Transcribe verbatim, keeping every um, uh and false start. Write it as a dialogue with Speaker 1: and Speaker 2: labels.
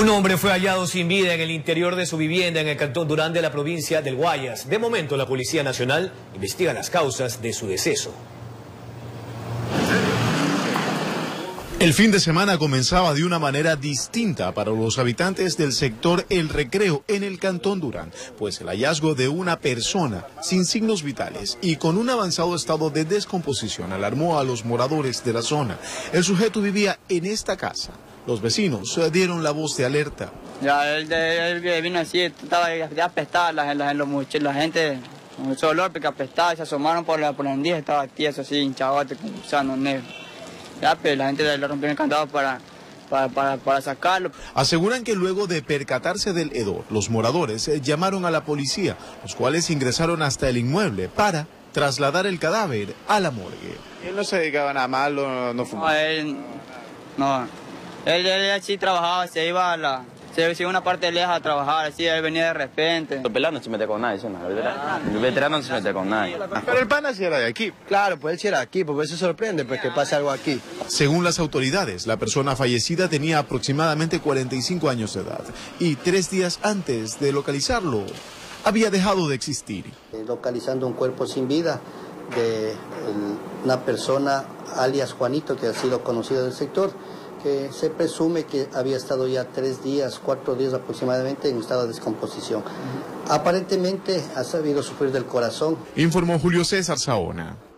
Speaker 1: Un hombre fue hallado sin vida en el interior de su vivienda en el cantón Durán de la provincia del Guayas. De momento, la Policía Nacional investiga las causas de su deceso.
Speaker 2: El fin de semana comenzaba de una manera distinta para los habitantes del sector El Recreo en el cantón Durán, pues el hallazgo de una persona sin signos vitales y con un avanzado estado de descomposición alarmó a los moradores de la zona. El sujeto vivía en esta casa. Los vecinos dieron la voz de alerta.
Speaker 3: Ya, él, él, él vino así, estaba ya apestado, la, la, la, la gente, con ese olor, porque apestaba, se asomaron por la, por la endija, estaba tieso así, hinchadote, con gusano negro. Ya, pero la gente le rompió el candado para, para, para, para sacarlo.
Speaker 2: Aseguran que luego de percatarse del hedor, los moradores llamaron a la policía, los cuales ingresaron hasta el inmueble para trasladar el cadáver a la morgue.
Speaker 4: Él no se dedicaba a nada malo, no, no fumaba.
Speaker 3: No, él, no. Él, él así trabajaba, se iba a la... Se iba una parte lejos a trabajar, así, él venía de repente.
Speaker 5: El pelado no se mete con nadie, ¿sí? El veterano, el veterano no se mete con nadie.
Speaker 4: Pero el pana sí era de aquí.
Speaker 6: Claro, pues él sí era de aquí, porque eso sorprende, pues que pase algo aquí.
Speaker 2: Según las autoridades, la persona fallecida tenía aproximadamente cuarenta y cinco años de edad y tres días antes de localizarlo, había dejado de existir.
Speaker 6: Localizando un cuerpo sin vida de el, una persona alias Juanito, que ha sido conocido del sector, que se presume que había estado ya tres días, cuatro días aproximadamente en estado de descomposición. Aparentemente ha sabido sufrir del corazón.
Speaker 2: Informó Julio César Saona.